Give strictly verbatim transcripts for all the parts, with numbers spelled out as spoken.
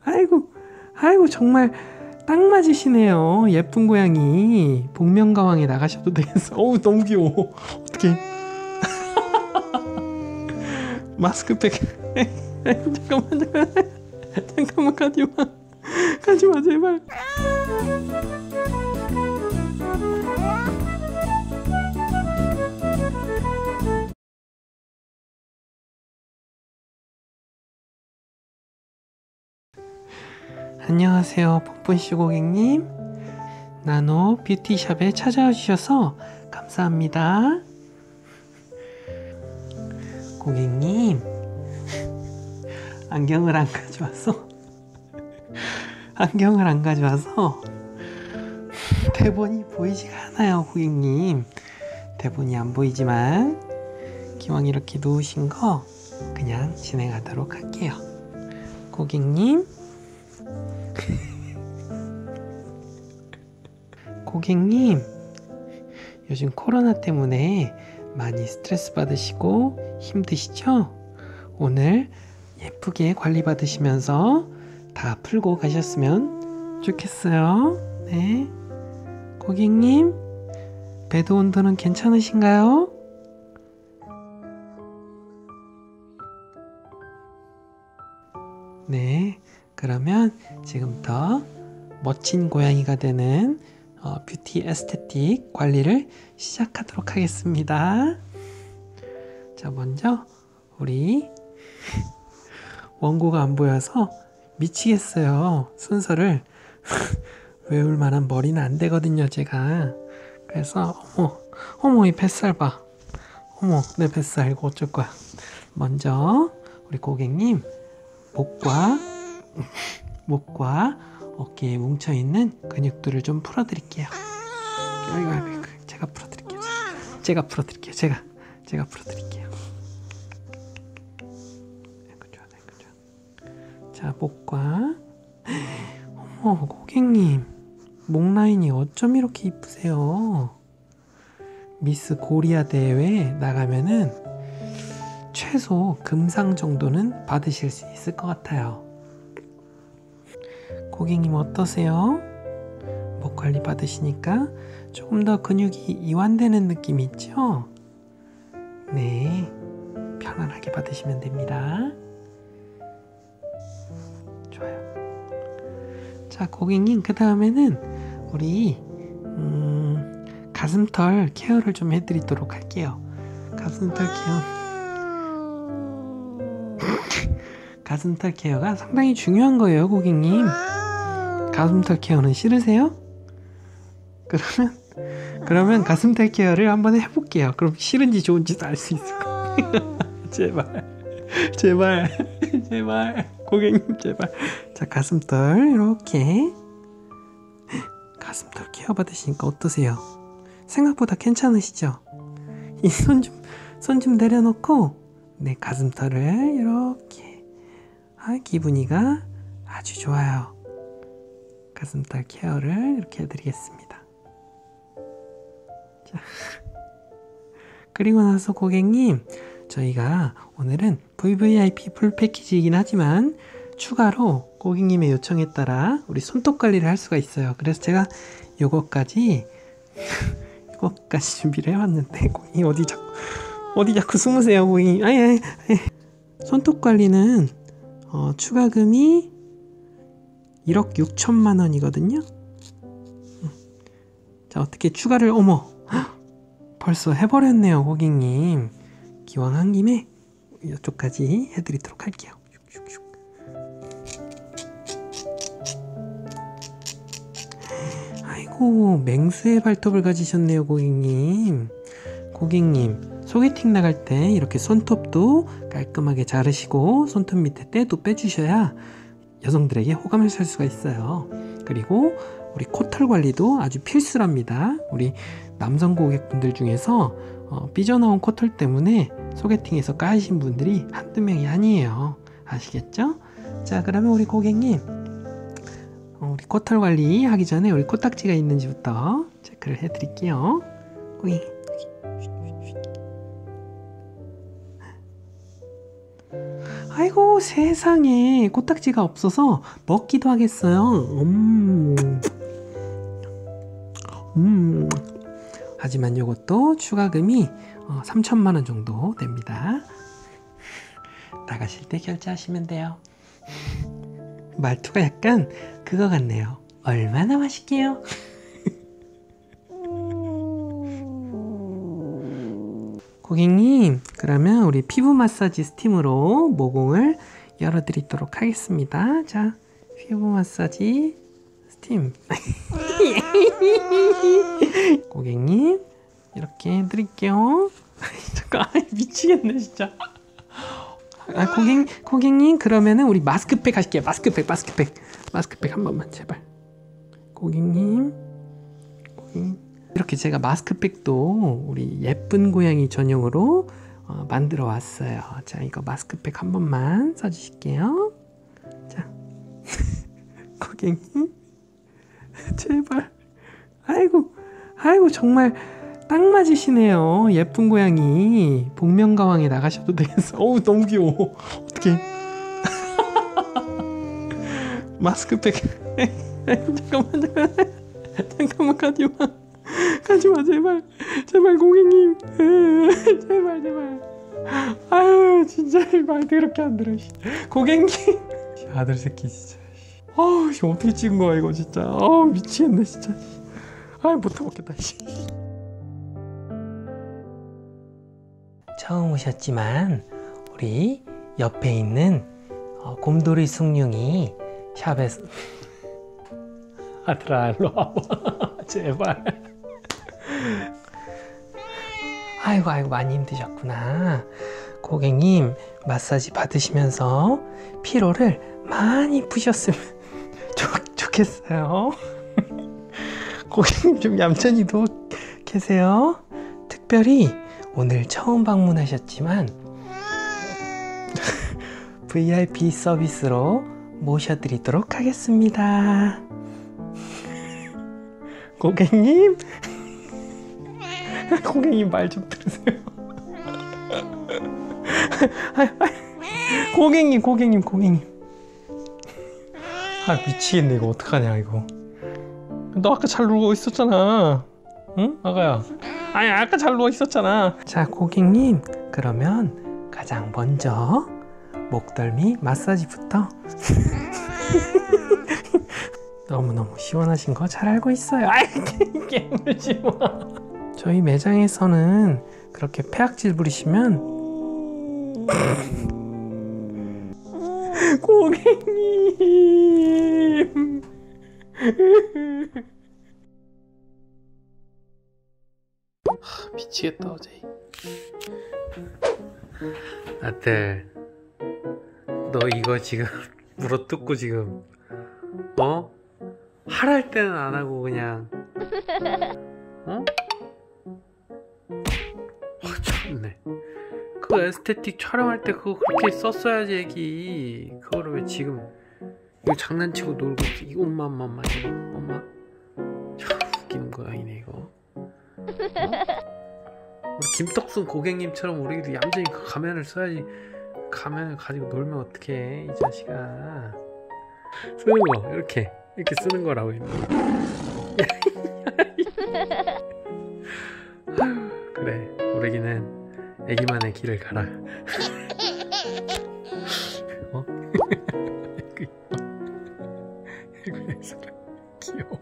아이고, 아이고, 정말 딱 맞으시네요. 예쁜 고양이. 복면가왕에 나가셔도 되겠어. 어우, 너무 귀여워. 어떡해. 마스크팩. 아이고, 잠깐만, 잠깐만. 잠깐만, 가지마. 가지마, 제발. 안녕하세요, pompon씨 고객님. 나노 뷰티샵에 찾아와 주셔서 감사합니다. 고객님, 안경을 안 가져와서 안경을 안 가져와서 대본이 보이지가 않아요. 고객님, 대본이 안 보이지만 기왕 이렇게 놓으신 거 그냥 진행하도록 할게요. 고객님, 고객님, 요즘 코로나 때문에 많이 스트레스 받으시고 힘드시죠? 오늘 예쁘게 관리 받으시면서 다 풀고 가셨으면 좋겠어요. 네, 고객님, 배드 온도는 괜찮으신가요? 네, 그러면 지금부터 멋진 고양이가 되는 어, 뷰티 에스테틱 관리를 시작하도록 하겠습니다. 자, 먼저 우리 원고가 안 보여서 미치겠어요. 순서를 외울 만한 머리는 안 되거든요, 제가. 그래서 어머, 어머, 이 뱃살 봐. 어머, 내 뱃살 이거 어쩔 거야. 먼저 우리 고객님 목과 목과 어깨에 뭉쳐있는 근육들을 좀 풀어드릴게요. 아이고, 아이고, 아이고. 제가 풀어드릴게요. 제가, 제가 풀어드릴게요. 제가 제가 풀어드릴게요. 아이고, 좋아, 아이고, 좋아. 자, 목과 어머, 고객님, 목 라인이 어쩜 이렇게 이쁘세요? 미스 코리아 대회 나가면은 최소 금상 정도는 받으실 수 있을 것 같아요. 고객님 어떠세요? 목 관리 받으시니까 조금 더 근육이 이완되는 느낌이 있죠? 네, 편안하게 받으시면 됩니다. 좋아요. 자, 고객님, 그 다음에는 우리 음, 가슴털 케어를 좀 해드리도록 할게요. 가슴털 케어 가슴털 케어가 상당히 중요한 거예요, 고객님. 가슴털 케어는 싫으세요? 그러면 그러면 가슴털 케어를 한번 해볼게요. 그럼 싫은지 좋은지도 알 수 있을 거예요. 제발, 제발, 제발, 고객님, 제발. 자, 가슴털 이렇게 가슴털 케어 받으시니까 어떠세요? 생각보다 괜찮으시죠? 이 손 좀 손 좀 내려놓고, 네, 가슴털을 이렇게. 아, 기분이가 아주 좋아요. 가슴털 케어를 이렇게 해드리겠습니다. 자, 그리고 나서 고객님, 저희가 오늘은 브이브이아이피 풀 패키지이긴 하지만 추가로 고객님의 요청에 따라 우리 손톱 관리를 할 수가 있어요. 그래서 제가 요것까지 요것까지 준비를 해왔는데, 고객님 어디 자꾸 어디 자꾸 숨으세요, 고객님. 아니, 아니, 아니. 손톱 관리는 어, 추가금이 일억 육천만 원이거든요. 자, 어떻게 추가를, 어머, 벌써 해버렸네요, 고객님. 기왕 한 김에 이쪽까지 해드리도록 할게요. 아이고, 맹수의 발톱을 가지셨네요, 고객님. 고객님, 소개팅 나갈 때 이렇게 손톱도 깔끔하게 자르시고 손톱 밑에 때도 빼주셔야 여성들에게 호감을 살 수가 있어요. 그리고 우리 코털 관리도 아주 필수랍니다. 우리 남성 고객분들 중에서 어, 삐져나온 코털 때문에 소개팅에서 까이신 분들이 한두 명이 아니에요. 아시겠죠? 자, 그러면 우리 고객님, 어, 우리 코털 관리 하기 전에 우리 코딱지가 있는지부터 체크를 해드릴게요. 고객님, 아이고, 세상에 코딱지가 없어서 먹기도 하겠어요. 음. 음. 하지만 이것도 추가금이 어, 삼천만 원 정도 됩니다. 나가실 때 결제하시면 돼요. 말투가 약간 그거 같네요. 얼마나 맛있게요? 고객님, 그러면 우리 피부 마사지 스팀으로 모공을 열어드리도록 하겠습니다. 자, 피부 마사지 스팀. 고객님, 이렇게 해드릴게요. 잠깐, 미치겠네 진짜. 아, 고객, 고객님, 그러면은 우리 마스크팩 하실게요. 마스크팩, 마스크팩, 마스크팩 한 번만 제발. 고객님, 고객님. 이렇게 제가 마스크팩도 우리 예쁜 고양이 전용으로 어, 만들어 왔어요. 자, 이거 마스크팩 한 번만 써주실게요. 자, 고객님, 제발. 아이고, 아이고, 정말 딱 맞으시네요. 예쁜 고양이. 복면가왕에 나가셔도 되겠어. 어우, 너무 귀여워. 어떡해. 마스크팩. 잠깐만, 잠깐만. 잠깐만, 가지마. 가지마, 제발. 제발, 고객님. 제발, 제발. 아유, 진짜 말 더럽게 안 들어. 고객님. 아들 새끼, 진짜. 어우, 어떻게 찍은 거야, 이거, 진짜. 어우, 미치겠네, 진짜. 아유, 못해먹겠다. 처음 오셨지만 우리 옆에 있는 어, 곰돌이 숭늉이 샵에서 아들아 일로 와봐. 제발. 아이고 아이고 많이 힘드셨구나. 고객님 마사지 받으시면서 피로를 많이 푸셨으면 좋, 좋겠어요. 고객님 좀 얌전히 누워 계세요. 특별히 오늘 처음 방문하셨지만 브이아이피 서비스로 모셔드리도록 하겠습니다. 고객님, 고객님 말 좀 들으세요. 고객님, 고객님, 고객님. 아 미치겠네 이거 어떡하냐 이거. 너 아까 잘 누워 있었잖아. 응? 아가야. 아니 아까 잘 누워 있었잖아. 자 고객님, 그러면 가장 먼저 목덜미 마사지부터. 너무너무 시원하신 거 잘 알고 있어요. 아이 깨물지 마. 저희 매장에서는 그렇게 폐악질 부리시면 고객님. 하, 미치겠다 어제. 아들, 너 이거 지금 물어뜯고 지금 어? 하랄 때는 안 하고 그냥 어? 아 참네. 그 에스테틱 촬영할 때 그거 그렇게 썼어야지 애기. 그거를 왜 지금 이거 장난치고 놀고 있지. 이거 엄마 엄마 엄마 이거 엄마 참 웃기는 고양이네 이거. 어? 우리 김떡순 고객님처럼 우리도 얌전히 그 가면을 써야지. 가면을 가지고 놀면 어떡해 이 자식아. 쓰는 거 이렇게 이렇게 쓰는 거라고. 그래 우리기는 애기만의 길을 가라. 어? 그래서 귀여워.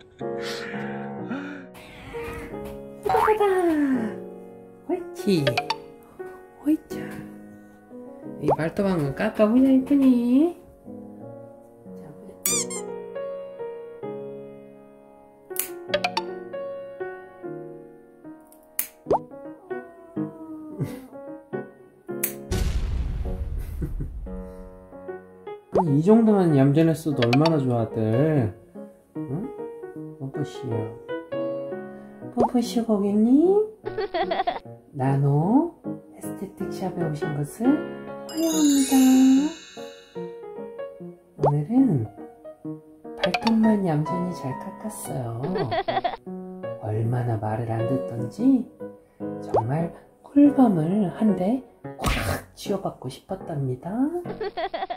호다호다 화이치 호이차. 이 발톱방은 깎아보자 이쁘니. 이 정도만 얌전했어도 얼마나 좋아 아들. 응? 뽀뽀시요. 뽀뽀시 고객님. 나노 에스테틱 샵에 오신 것을 환영합니다. 오늘은 발톱만 얌전히 잘 깎았어요. 얼마나 말을 안 듣던지 정말 꿀밤을 한 대 꽉 치료받고 싶었답니다.